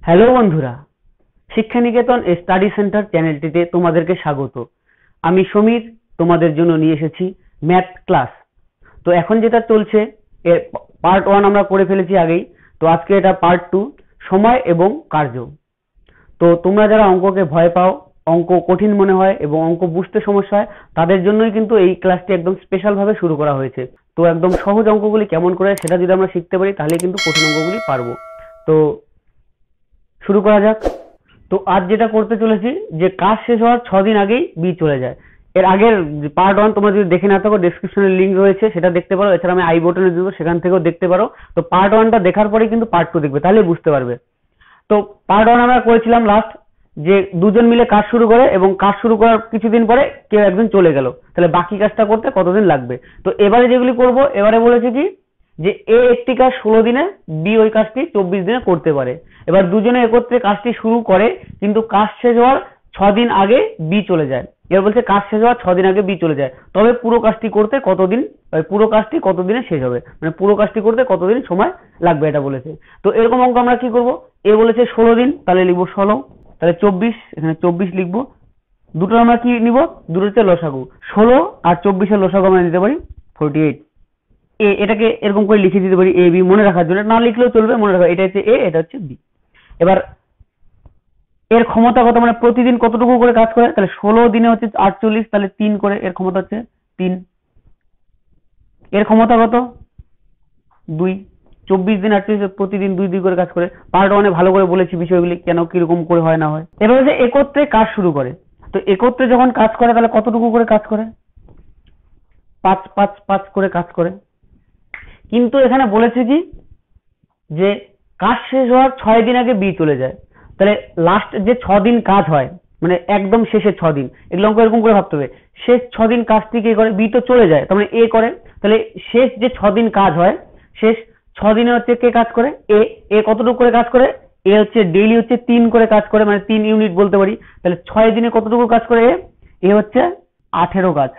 Hello বন্ধুরা, শিক্ষা নিকেতন study centre চ্যানেলটিতে তোমাদেরকে স্বাগত। আমি সমীর তোমাদের জন্য নিয়ে এসেছি ম্যাথ ক্লাস। তো এখন যেটা চলছে এর পার্ট 1 আমরা করে ফেলেছি আগেই। তো আজকে এটা পার্ট 2, সময় এবং কার্য। তো তোমরা যারা অঙ্ককে ভয় পাও, অঙ্ক কঠিন মনে হয় এবং অঙ্ক বুঝতে সমস্যা হয়, তাদের জন্যই কিন্তু এই ক্লাসটি একদম স্পেশাল ভাবে শুরু করা হয়েছে। তো একদম সহজ অঙ্কগুলি কেমন করে সেটা যদি আমরা শিখতে পারি তাহলে কিন্তু কঠিন অঙ্কগুলি পারবো। তো শুরু করা যাক। তো আজ যেটা করতে চলেছি যে কাজ শেষ হওয়ার 6 দিন আগেই বি চলে যায়। এর আগের পার্ট 1 তোমরা যদি দেখে না থাকো, ডেসক্রিপশনে লিংক রয়েছে, সেটা দেখতে পারো। এছাড়া আমি আই বটনে দেবো, সেখান থেকেও দেখতে পারো। তো পার্ট 1টা দেখার পরেই কিন্তু পার্ট 2 দেখবে, তাহলে বুঝতে পারবে। তো পার্ট 1 আমরা করেছিলাম লাস্ট যে দুজন মিলে কাজ শুরু করে এবং কাজ শুরু করার কিছুদিন পরে কেউ একজন চলে গেল, তাহলে বাকি কাজটা করতে কতদিন লাগবে। তো এবারে যেগুলি করব, এবারে বলেছে কি যে এ একটি কাজ 16 দিনে, বি ওই কাজটি 24 দিনে করতে পারে। এবার দুজনে একত্রে কাজটি শুরু করে কিন্তু কাজ শেষ হওয়ার 6 দিন আগে বি চলে যায়। এবার বলছে কাজ শেষ হওয়ার 6 দিন আগে বি চলে যায়, তবে পুরো কাজটি করতে কতদিন, পুরো কাজটি কতদিনে শেষ হবে, মানে পুরো কাজটি করতে কতদিন সময় লাগবে এটা বলেছে। তো এরকম অঙ্ক আমরা কি করব, এ বলেছে 16 দিন, তাহলে লিখবো 16, তাহলে 24, এখানে 24 লিখবো। দুটো আমরা কি নিব, দুটোতে লসাগু, 16 আর 24 এর লসাগু আমরা নিতে পারি 48। এটাকে এরকম করে লিখে দিতে পারি এ বি, মনে রাখার জন্য, না লিখলেও চলবে, মনে রাখা এটা হচ্ছে এ, এটা হচ্ছে বি। এবার এর ক্ষমতা কত, মানে প্রতিদিন কতটুকু করে কাজ করে, তাহলে 16 দিনে হচ্ছে 48, তাহলে 3 করে এর ক্ষমতা হচ্ছে 3। এর ক্ষমতা কত 2, 24 দিন 48, প্রতিদিন 2 করে কাজ করে। পার্ট 1 ভালো করে বলেছি বিষয়গুলি কেন কিরকম করে হয় না হয়। এবার হচ্ছে একত্রে কাজ শুরু করে। তো একত্রে যখন কাজ করে তাহলে কতটুকু করে কাজ করে, 5 5 5 করে কাজ করে। কিন্তু এখানে বলেছে কি যে কাজ শেষ হওয়ার 6 দিন আগে বি চলে যায়, তাহলে লাস্ট যে 6 দিন কাজ হয়, মানে একদম শেষের 6 দিন, এগুলো অঙ্ক এরকম করে ভাবতে হবে। শেষ 6 দিন কাজটি কে করে, বি তো চলে যায়, তার মানে এ করে। তাহলে শেষ যে 6 দিন কাজ হয়, শেষ 6 দিনে হচ্ছে কে কাজ করে, এ। এ কতটুকু করে কাজ করে, এ হচ্ছে ডেইলি হচ্ছে 3 করে কাজ করে, মানে 3 ইউনিট বলতে পারি। তাহলে 6 দিনে কতটুকু কাজ করে, এ হচ্ছে 18 কাজ।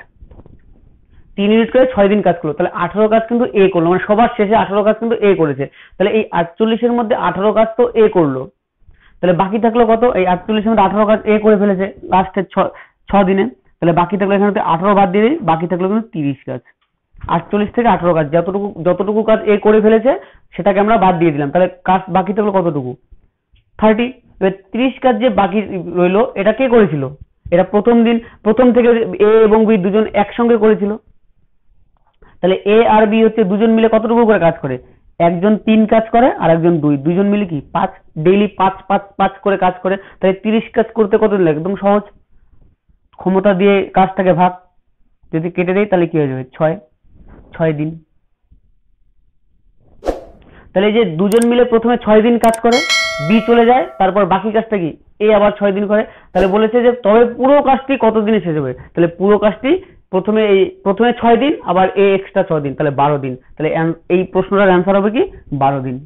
3 ইউনিট করে 6 দিন কাজ করলো, তাহলে 18 কাজ কিন্তু এ করলো, মানে সবার শেষে 18 কাজ কিন্তু এ করেছে। তাহলে এই 48 এর মধ্যে 18 কাজ তো এ করলো, তাহলে বাকি থাকলো কত, এই 48 এর মধ্যে 18 কাজ এ করে ফেলেছে লাস্টের 6 দিনে, তাহলে বাকি থাকলো এখানে 18 বাদ দিয়ে দিই, বাকি থাকলো কিন্তু 30 কাজ। 48 থেকে 18 কাজ, যতটুকু কাজ এ করে ফেলেছে সেটাকে আমরা বাদ দিয়ে দিলাম, তাহলে কাজ বাকি থাকলো কতটুকু 30। এবার 30 কাজ যে বাকি রইলো, এটা কে করেছিল, এটা প্রথম থেকে এ এবং বি দুজন একসঙ্গে করেছিল। তাহলে এ আর বি হচ্ছে দুজন মিলে কতটুকু করে কাজ করে, একজন 3 কাজ করে আর একজন 2, দুজন মিলে কি 5, ডেইলি 5 5 5 করে কাজ করে। তাহলে 30 কাজ করতে কত দিন লাগে, একদম সহজ, ক্ষমতা দিয়ে কাজটাকে ভাগ, যদি কেটে দেই তাহলে কি হয়ে যাবে 6 দিন। তাহলে এই যে দুজন মিলে প্রথমে 6 দিন কাজ করে, বি চলে যায়, তারপর বাকি কাজটা কি এ আবার 6 দিন করে। তাহলে বলেছে যে তবে পুরো কাজটি কত দিনে শেষ হবে, তাহলে পুরো কাজটি প্রথমে 6 দিন, আবার এ এক্সট্রা 6 দিন, তাহলে 12 দিন। তাহলে এই প্রশ্নটার অ্যান্সার হবে কি 12 দিন।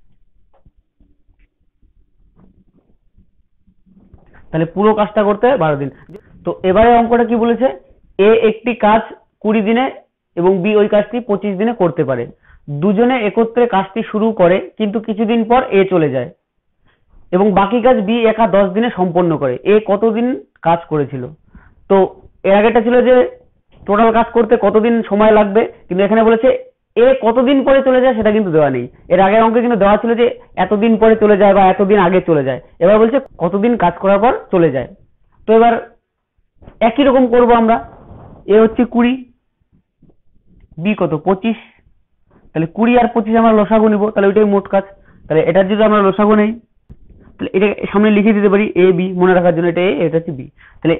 তাহলে পুরো কাজটা করতে 12 দিন। তো এবারে অঙ্কটা কি বলেছে, এ একটি কাজ 20 দিনে এবং বি ওই কাজটি 25 দিনে করতে পারে। দুজনে একত্রে কাজটি শুরু করে কিন্তু কিছুদিন পর এ চলে যায় এবং বাকি কাজ বি একা 10 দিনে সম্পন্ন করে। এ কতদিন কাজ করেছিল। তো এর আগেটা ছিল যে টোটাল কাজ করতে কতদিন সময় লাগবে, কিন্তু এখানে বলেছে এ কতদিন পরে চলে যায় সেটা কিন্তু দেওয়া নেই। এর আগের অঙ্কে কিন্তু দেওয়া ছিল যে এতদিন পরে চলে যায় বা এতদিন আগে চলে যায়, এবার বলছে কতদিন কাজ করার পর চলে যায়। তো এবার একই রকম করব আমরা, এ হচ্ছে 20, বি কত 25, তাহলে 20 আর 25 আমরা লসাগু নিব, তাহলে ওইটাই মোট কাজ। তাহলে এটার যদি আমরা লসাগু নেই তাহলে এটা সামনে লিখে দিতে পারি এ বি, মনে রাখার জন্য, এটা এ, এটা হচ্ছে বি। তাহলে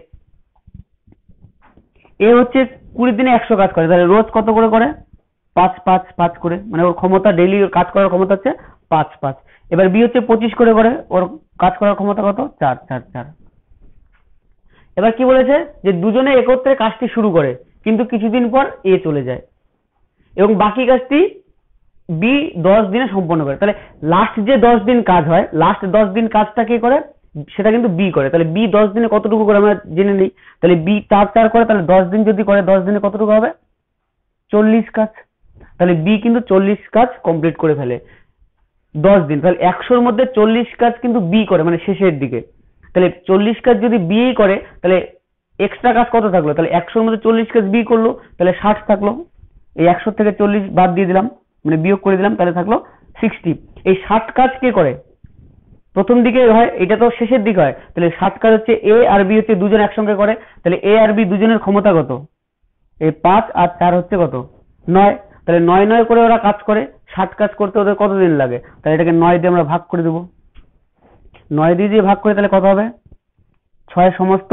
এ হচ্ছে 20 দিনে 100 কাজ করে, তাহলে রোজ কত করে করে 5 5 5 করে, মানে ওর ক্ষমতা ডেইলি কাজ করার ক্ষমতা হচ্ছে 5 5। এবার বি হচ্ছে 25 করে করে, ওর কাজ করার ক্ষমতা কত 4 4 4। এবার কি বলেছে যে দুজনে একত্রে কাজটি শুরু করে কিন্তু কিছুদিন পর এ চলে যায় এবং বাকি কাজটি বি 10 দিনে সম্পন্ন করে। তাহলে লাস্ট যে 10 দিন কাজ হয়, লাস্ট 10 দিন কাজটা কে করে, সেটা কিন্তু বি করে। তাহলে বি 10 দিনে কতটুকু করে আমরা জেনে নিই, তাহলে বি 4 4 করে, তাহলে 10 দিন যদি করে 10 দিনে কতটুকু হবে 40 কাজ। তাহলে বি কিন্তু 40 কাজ কমপ্লিট করে ফেলে। 10 দিন, তাহলে 100-র মধ্যে 40 কাজ কিন্তু বি করে, মানে শেষের দিকে। তাহলে 40 কাজ যদি বি করে তাহলে এক্সট্রা কাজ কত থাকলো? তাহলে 100-র মধ্যে 40 কাজ বি করলো, তাহলে 60 থাকলো। এই 100 থেকে 40 বাদ দিয়ে দিলাম, মানে বিয়োগ করে দিলাম, তাহলে থাকলো 60। এই 60 কাজ কে করে? প্রথম দিকে হয়, এটা তো শেষের দিকে হয়। তাহলে 60 কাজ হচ্ছে এ আর বি হচ্ছে দুজন একসঙ্গে করে। তাহলে এ আর বি দুজনের ক্ষমতা কত? এই 5 আর 4 হচ্ছে কত? 9। তাহলে 9 করে ওরা কাজ করে। 60 কাজ করতে ওদের কতদিন লাগে? তাহলে এটাকে 9 দিয়ে আমরা ভাগ করে দেবো। 9 দিয়ে দিয়ে ভাগ করে তাহলে কত হবে? 6 সমস্ত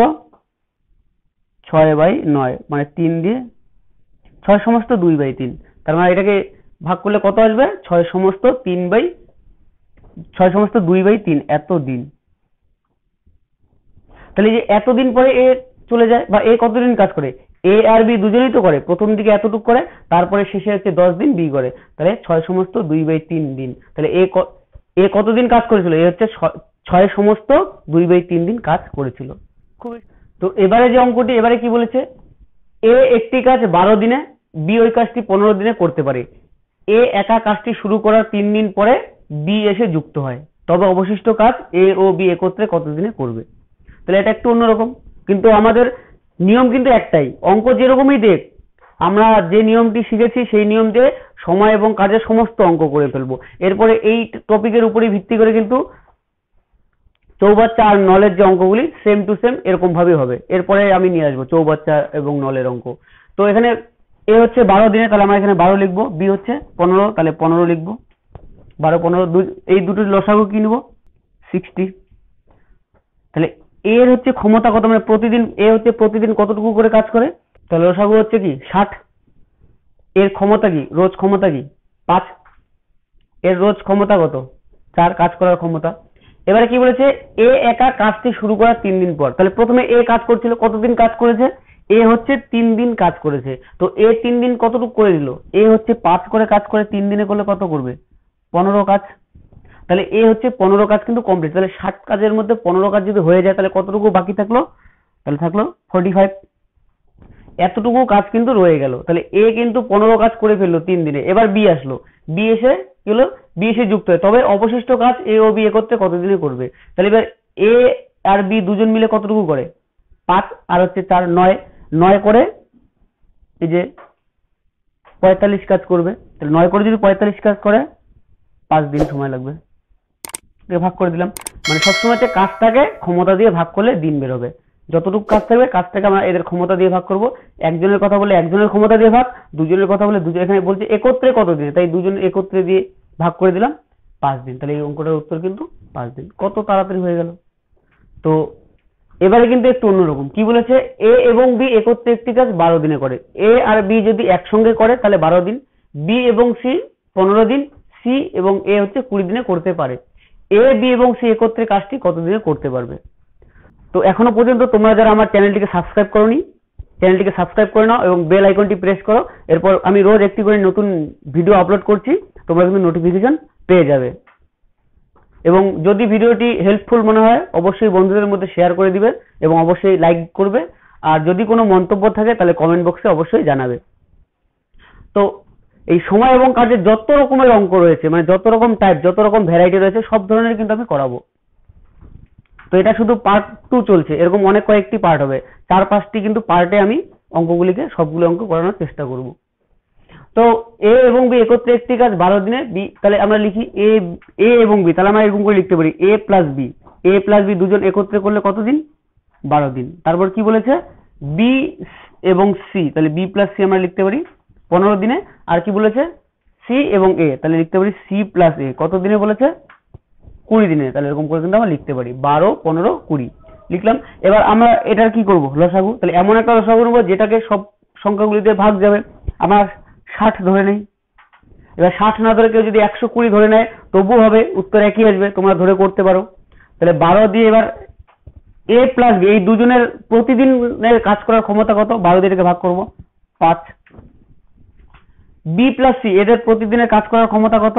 6/9, মানে 3 দিয়ে 6 সমস্ত 2/3। তার মানে এটাকে ভাগ করলে কত আসবে? 6 সমস্ত 2/3 এত দিন। তাহলে যে এতদিন পরে এ চলে যায়, বা এ কতদিন কাজ করে? এ আর বি দুজনেই তো করে, প্রথম দিকে এতটুকু করে, তারপরে শেষে হচ্ছে 10 দিন বি করে। তাহলে 6 সমস্ত 2/3 দিন। তাহলে এ কতদিন কাজ করেছিল? এ হচ্ছে 6 সমস্ত 2/3 দিন কাজ করেছিল। খুবই। তো এবারে যে অঙ্কটি, এবারে কি বলেছে? এ একটি কাজ 12 দিনে, বি ওই কাজটি 15 দিনে করতে পারে। এ একা কাজটি শুরু করার 3 দিন পরে বি এসে যুক্ত হয়, তবে অবশিষ্ট কাজ এ ও বি একত্রে কত দিনে করবে? তাহলে এটা একটু অন্যরকম, কিন্তু আমাদের নিয়ম কিন্তু একটাই। অঙ্ক যেরকমই দেখ, আমরা যে নিয়মটি শিখেছি সেই নিয়ম দিয়ে সময় এবং কাজের সমস্ত অঙ্ক করে ফেলবো। এরপরে এই টপিকের উপরে ভিত্তি করে কিন্তু চৌবাচ্চা আর নলের যে অঙ্কগুলি সেম টু সেম এরকম ভাবে হবে। এরপরে আমি নিয়ে আসবো চৌবাচ্চা এবং নলের অঙ্ক। তো এখানে এ হচ্ছে 12 দিনে, তাহলে আমরা এখানে 12 লিখবো। বি হচ্ছে 15, তাহলে 15 লিখবো। 12 15 এই দুটোর লসাগু কি নিব? 60। তাহলে এর হচ্ছে ক্ষমতা কত, মানে প্রতিদিন এ হচ্ছে প্রতিদিন কতটুকু করে কাজ করে? তাহলে লসাগু হচ্ছে কি 60। এর ক্ষমতা কি? রোজ ক্ষমতা কি? 5। এর রোজ ক্ষমতা কত? 4 কাজ করার ক্ষমতা। এবারে কি বলেছে? এ একা কাজটি শুরু করার 3 দিন পর। তাহলে প্রথমে এ কাজ করছিল, কতদিন কাজ করেছে? এ হচ্ছে 3 দিন কাজ করেছে। তো এ 3 দিন কতটুকু করে দিল? এ হচ্ছে 5 করে কাজ করে, 3 দিনে করলে কত করবে? 15 কাজ। তাহলে এ হচ্ছে 15 কাজ কিন্তু কমপ্লিট। তাহলে 60 কাজের মধ্যে 15 কাজ যদি হয়ে যায় তাহলে কতটুকু বাকি থাকলো? তাহলে থাকলো 45। এতটুকু কাজ কিন্তু রয়ে গেল। তাহলে এ কিন্তু 15 কাজ করে ফেললো 3 দিনে। এবার বি আসলো, বি এসে কি হলো? বি এসে যুক্ত হয়, তবে অবশিষ্ট কাজ এ ও বি একত্রে কতদিনে করবে? তাহলে এবার এ আর বি দুজন মিলে কতটুকু করে? 5 আর হচ্ছে 4 9 করে এই যে 45 কাজ করবে। তাহলে 9 করে যদি 45 কাজ করে 5 দিন সময় লাগবে। ভাগ করে দিলাম, মানে সবসময় কাজটাকে ক্ষমতা দিয়ে ভাগ করলে দিন বেরোবে। যতটুকু কাজ থাকবে কাজটাকে আমরা এদের ক্ষমতা দিয়ে ভাগ করব। একজনের কথা বলে একজনের ক্ষমতা দিয়ে ভাগ, দুজনের কথা বলে দুজন। এখানে বলছে একত্রে কত দিন, তাই দুজন একত্রে দিয়ে ভাগ করে দিলাম 5 দিন। তাহলে এই অঙ্কটার উত্তর কিন্তু 5 দিন। কত তাড়াতাড়ি হয়ে গেল। তো এবারে কিন্তু একটু অন্যরকম। কি বলেছে? এ এবং বি একত্রে একটি কাজ 12 দিনে করে। এ আর বি যদি একসঙ্গে করে তাহলে 12 দিন, বি এবং সি 15 দিন, সি এবং এ হচ্ছে 20 দিনে করতে পারে। এ বি এবং সি একত্রে কাজটি কত দিনে করতে পারবে? তো এখনো পর্যন্ত তোমরা যারা আমার চ্যানেলটিকে সাবস্ক্রাইব করোনি, চ্যানেলটিকে সাবস্ক্রাইব করে নাও এবং বেল আইকনটি প্রেস করো। এরপর আমি রোজ একটি করে নতুন ভিডিও আপলোড করছি, তোমরা কিন্তু নোটিফিকেশন পেয়ে যাবে। এবং যদি ভিডিওটি হেল্পফুল মনে হয় অবশ্যই বন্ধুদের মধ্যে শেয়ার করে দিবে এবং অবশ্যই লাইক করবে। আর যদি কোনো মন্তব্য থাকে তাহলে কমেন্ট বক্সে অবশ্যই জানাবে। তো এই সময় এবং কাজের যত রকমের অঙ্ক রয়েছে, মানে যত রকম টাইপ, যত রকম ভ্যারাইটি রয়েছে, সব ধরনের কিন্তু আমি করাবো। তো এটা শুধু পার্ট 2 চলছে, এরকম অনেক কয়েকটি পার্ট হবে। 4-5টি কিন্তু পার্টে আমি অঙ্কগুলিকে সবগুলো অঙ্ক করানোর চেষ্টা করব। তো এ এবং বি একত্রে একটি কাজ 12 দিনে। বি, তাহলে আমরা লিখি এ এবং বি, তাহলে আমরা এরকম করে লিখতে পারি এ প্লাস বি দুজন একত্রে করলে কত দিন? 12 দিন। তারপর কি বলেছে? বি এবং সি, তাহলে বি প্লাস সি আমরা লিখতে পারি 15 দিনে। আর কি বলেছে? সি এবং এ, তাহলে লিখতে পারি সি প্লাস এ কত দিনে বলেছে? 20 দিনে। তাহলে এরকম করে কিন্তু আমরা লিখতে পারি 12 15 20 লিখলাম। এবার আমরা এটার কি করব? লসাগু। তাহলে এমন একটা লসাগু নেব যেটাকে সব সংখ্যাগুলিতে ভাগ যাবে। আমরা 60 ধরে নেই। এবার 60 না ধরে কেউ যদি 120 ধরে নেয় তবু হবে, উত্তর একই আসবে, তোমরা ধরে করতে পারো। তাহলে 12 দিয়ে এবার এ প্লাস বি এই দুজনের প্রতিদিনের কাজ করার ক্ষমতা কত? 12 দিয়ে এটাকে ভাগ করব 5। বি প্লাস সি এদের প্রতিদিনের কাজ করার ক্ষমতা কত?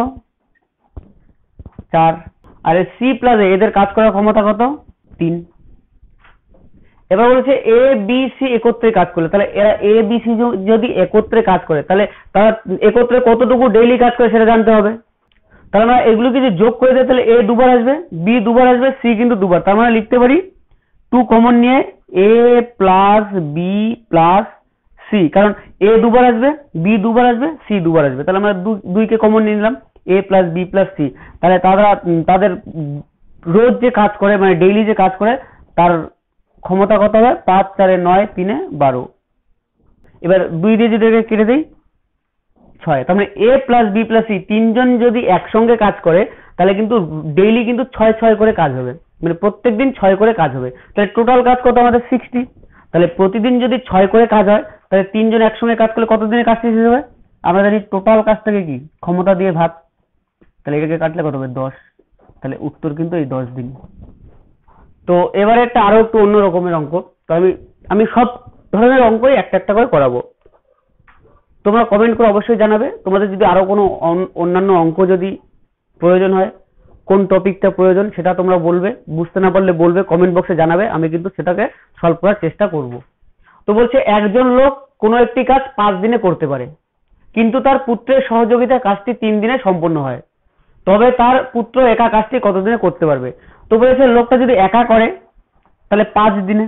4। আর সি প্লাস এ এদের কাজ করার ক্ষমতা কত? 3। এবার বলেছে এ বি সি একত্রে কাজ করলে, তাহলে এরা এ বি সি যদি একত্রে কাজ করে তাহলে তারা একত্রে কতটুকু ডেইলি কাজ করে সেটা জানতে হবে। তাহলে আমরা এগুলোকে যে যোগ করে দেয় তাহলে এ দুবার আসবে, বি দুবার আসবে, সি কিন্তু দুবার। তার মানে লিখতে পারি 2 কমন নিয়ে A plus B plus C, কারণ এ দুবার আসবে, বি দুবার আসবে, সি দুবার আসবে। তাহলে আমরা দুইকে কমন নিয়ে নিলাম, A plus B plus C. তাহলে তাদের রোজ যে কাজ করে, মানে ডেইলি যে কাজ করে, তার ক্ষমতা কত হবে? 5 4 9 3 12। এবার 2 দিয়ে যদি কেটে দেই 6। তার মানে A plus B plus C তিনজন যদি একসঙ্গে কাজ করে তাহলে কিন্তু ডেইলি কিন্তু 6 করে কাজ হবে, মানে প্রত্যেকদিন 6 করে কাজ হবে। তাহলে টোটাল কাজ কত আমাদের? 60। তাহলে প্রতিদিন যদি 6 করে কাজ হয় তাহলে তিনজন একসঙ্গে কাজ করলে কত দিনে কাজ শেষ হবে? আমরা জানি টোটাল কাজটাকে কি ক্ষমতা দিয়ে ভাগ, তাহলে এটাকে কাটলে কত হবে? 10। তাহলে উত্তর কিন্তু এই 10 দিন। তো এবারে একটা আরো একটু অন্য রকমের অঙ্ক। তো আমি সব ধরনের অঙ্কই একটা একটা করে করাবো। তোমরা কমেন্ট করে অবশ্যই জানাবে তোমাদের যদি আরো কোনো অন্যান্য অঙ্ক যদি প্রয়োজন হয়, কোন টপিকটা প্রয়োজন সেটা তোমরা বলবে, বুঝতে না পারলে বলবে, কমেন্ট বক্সে জানাবে, আমি কিন্তু সেটাকে সলভ করার চেষ্টা করব। তো বলছে একজন লোক কোনো একটি কাজ 5 দিনে করতে পারে, কিন্তু তার পুত্রের সহযোগিতায় কাজটি 3 দিনে সম্পন্ন হয়, তবে তার পুত্র একা কাজটি কত দিনে করতে পারবে? তো বলেছে লোকটা যদি একা করে তাহলে 5 দিনে,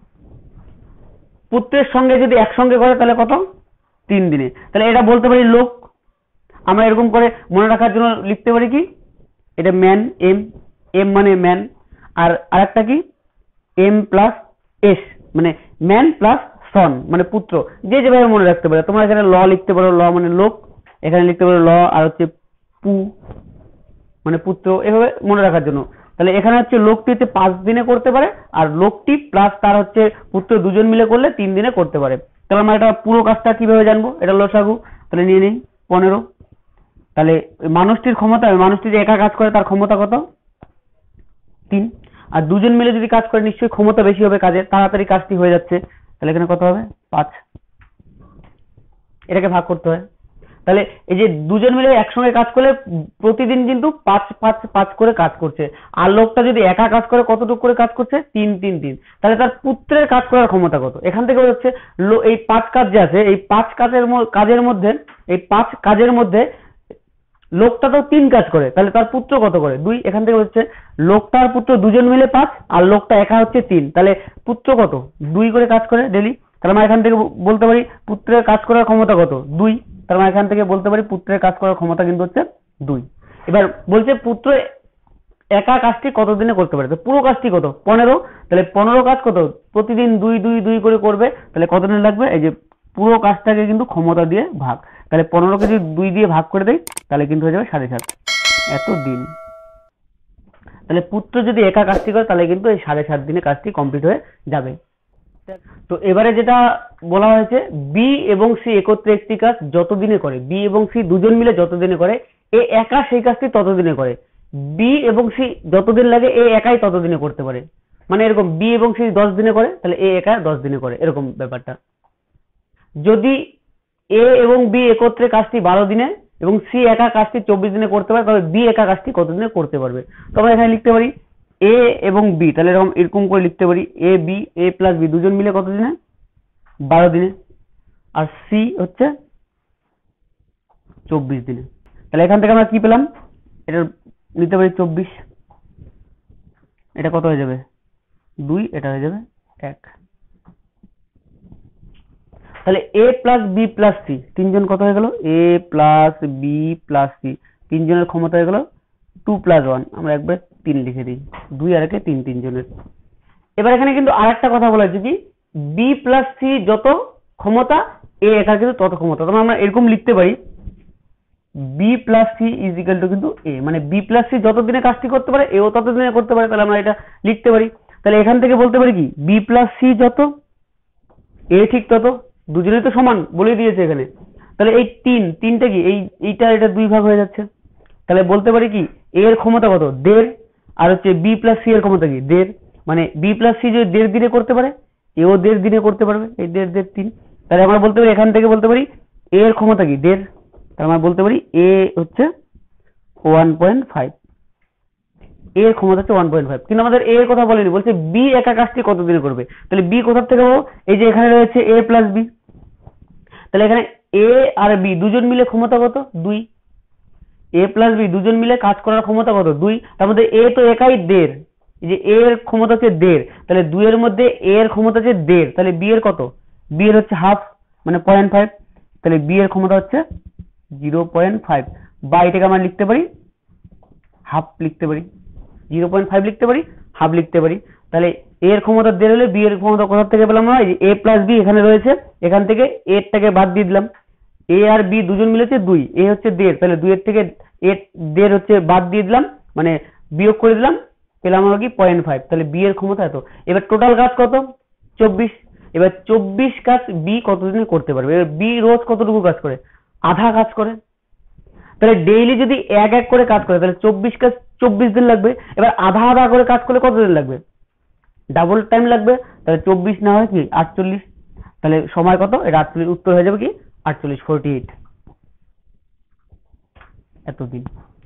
পুত্রের সঙ্গে যদি একসঙ্গে করে তাহলে কত? 3 দিনে। তাহলে এটা বলতে পারি লোক। আমরা এরকম করে মনে রাখার জন্য লিখতে পারি কি, এটা ম্যান, এম, এম মানে ম্যান, আর আরেকটা কি এম প্লাস এস মানে ম্যান প্লাস সন মানে পুত্র, যে যেভাবে মনে রাখতে পারে। তোমরা এখানে ল লিখতে পারো, ল মানে লোক, এখানে লিখতে পারো ল, আর হচ্ছে পু মানে পুত্র, এভাবে মনে রাখার জন্য। তাহলে এখানে হচ্ছে লোকটি হচ্ছে 5 দিনে করতে পারে, আর লোকটি প্লাস তার হচ্ছে পুত্র দুজন মিলে করলে 3 দিনে করতে পারে। তাহলে আমরা এটা পুরো কাজটা কিভাবে জানবো? এটা লসাগু। তাহলে নিয়ে নিই 15। তাহলে মানুষটির ক্ষমতা, মানুষটি যে একা কাজ করে তার ক্ষমতা কত? 3। আর দুজন মিলে যদি কাজ করে নিশ্চয়ই ক্ষমতা বেশি হবে কাজের, তাড়াতাড়ি কাজটি হয়ে যাচ্ছে। তাহলে এখানে কত হবে? 5। এটাকে ভাগ করতে হয়। তাহলে এই যে দুজন মিলে একসঙ্গে কাজ করলে প্রতিদিন কিন্তু 5 করে কাজ করছে, আর লোকটা যদি একা কাজ করে কতটুকু করে কাজ করছে? 3। তাহলে তার পুত্রের কাজ করার ক্ষমতা কত? এখান থেকে হচ্ছে এই 5 কাজ যে আছে, এই 5 কাজের মধ্যে লোকটা তো 3 কাজ করে, তাহলে তার পুত্র কত করে? 2। এখান থেকে হচ্ছে লোকটার পুত্র দুজন মিলে 5, আর লোকটা একা হচ্ছে 3, তাহলে পুত্র কত? 2 করে কাজ করে ডেলি। তাহলে আমরা এখান থেকে বলতে পারি পুত্রের কাজ করার ক্ষমতা কত? 2। তাহলে আমরা এখান থেকে বলতে পারি পুত্রের কাজ করার ক্ষমতা কিন্তু হচ্ছে 2। এবার বলছে পুত্র একা কাজটি কত দিনে করতে পারে? তো পুরো কাজটি কত? 15। তাহলে 15 কাজ কত? প্রতিদিন 2 করে করবে, তাহলে কত দিন লাগবে? এই যে পুরো কাজটাকে কিন্তু ক্ষমতা দিয়ে ভাগ, তাহলে 15কে যদি 2 দিয়ে ভাগ করে দেই তাহলে কিন্তু হয়ে যাবে 7.5 এত দিন। তাহলে পুত্র যদি একা কাজটি করে তাহলে কিন্তু এই 7.5 দিনে কাজটি কমপ্লিট হয়ে যাবে। তো এবারে যেটা বলা হয়েছে, বি এবং সি একত্রে একটি কাজ যত দিনে করে, বি এবং সি দুজন মিলে যত দিনে করে, এ একা সেই কাজটি তত দিনে করে। বি এবং সি যতদিন লাগে এ একাই তত দিনে করতে পারে, মানে এরকম বি এবং সি 10 দিনে করে তাহলে এ একা 10 দিনে করে, এরকম ব্যাপারটা। যদি এ এবং বি একত্রে কাজটি 12 দিনে এবং সি একা কাজটি 24 দিনে করতে পারে, তবে বি একা কাজটি কত দিনে করতে পারবে? তো আমরা এখানে লিখতে পারি এ এবং বি, তাহলে এরকম করে লিখতে পারি A B, A plus B দুজন মিলে কত দিনে? 12 দিনে। আর সি হচ্ছে 24 দিনে। তাহলে এখান থেকে আমরা কি পেলাম? এটা নিতে পারি 24, এটা কত হয়ে যাবে? 2, এটা হয়ে যাবে 1। তাহলে A plus B plus C তিনজন কত হয়ে গেল? A plus B plus C তিনজনের ক্ষমতা হয়ে গেল 2 + 1, আমরা একবার 3 লিখে দিই, 2 আর 1 3 তিনজনের। এবার এখানে কিন্তু আরেকটা কথা বলা হয়েছে কি, বি প্লাস সি যত ক্ষমতা এ একা কিন্তু তত ক্ষমতা। তবে আমরা এরকম লিখতে পারি B plus C is equal to কিন্তু এ, মানে বি প্লাস সি যত দিনে কাজটি করতে পারে এও তত দিনে করতে পারে, তাহলে আমরা এটা লিখতে পারি। তাহলে এখান থেকে বলতে পারি কি, বি প্লাস সি যত এ ঠিক তত, দুজনেই তো সমান বলে দিয়েছে এখানে। তাহলে এই তিনটা কি এইটা এটা 2 ভাগ হয়ে যাচ্ছে, তাহলে বলতে পারি কি এ এর ক্ষমতা কত? 1.5, আর হচ্ছে বি প্লাস সি এর ক্ষমতা কি? 1.5, মানে বি প্লাস সি যদি 1.5 দিনে করতে পারে এও 1.5 দিনে করতে পারবে, এই 1.5 3। তাহলে আমরা বলতে পারি এখান থেকে বলতে পারি এ এর ক্ষমতা কি? 1.5, তাহলে আমরা বলতে পারি এ হচ্ছে 1.5, এর ক্ষমতা হচ্ছে 1.5। কিন্তু আমাদের এ এর কথা বলেনি, বলছে বি একা কাজটি কত দিনে করবে। তাহলে বি কোথা থেকে পাবো? এই যে এখানে রয়েছে এ প্লাস বি, তাহলে এখানে এ আর বি দুজন মিলে ক্ষমতা কত? 2। এ প্লাস বি দুজন মিলে কাজ করার ক্ষমতা কত? 2। তার মধ্যে এ তো একাই 1.5, এই যে এ এর ক্ষমতা হচ্ছে 1.5, তাহলে 2 এর মধ্যে এ এর ক্ষমতা হচ্ছে 1.5, তাহলে বি এর কত? বি এর হচ্ছে হাফ, মানে 0.5, তাহলে বি এর ক্ষমতা হচ্ছে 0.5, বা এটাকে আমরা লিখতে পারি হাফ, লিখতে পারি 0.5, লিখতে পারি হাফ, লিখতে পারি। তাহলে এ এর ক্ষমতা 1.5 হলে বি এর ক্ষমতা কোথা থেকে পেলাম আমরা? এই যে এ প্লাস বি এখানে রয়েছে, এখান থেকে এ টাকে বাদ দিয়ে দিলাম, এ আর বি দুজন মিলে হচ্ছে 2, এ হচ্ছে 1.5, তাহলে 2 এর থেকে এ 1.5 হচ্ছে বাদ দিয়ে দিলাম, মানে বিয়োগ করে দিলাম, পেলাম আমরা কি 0.5, তাহলে বি এর ক্ষমতা এত। এবার টোটাল কাজ কত? 24। এবার 24 কাজ বি কতদিনে করতে পারবে? এবার বি রোজ কতটুকু কাজ করে? আধা কাজ করে। তাহলে ডেইলি যদি এক এক করে কাজ করে তাহলে 24 কাজ 24 দিন লাগবে। এবার আধা আধা করে কাজ করলে কত দিন লাগবে? ডাবল টাইম লাগবে। তাহলে 24 না হয় কি 48, তাহলে সময় কত? এটা 48, উত্তর হয়ে যাবে কি 48, 48 এতদিন।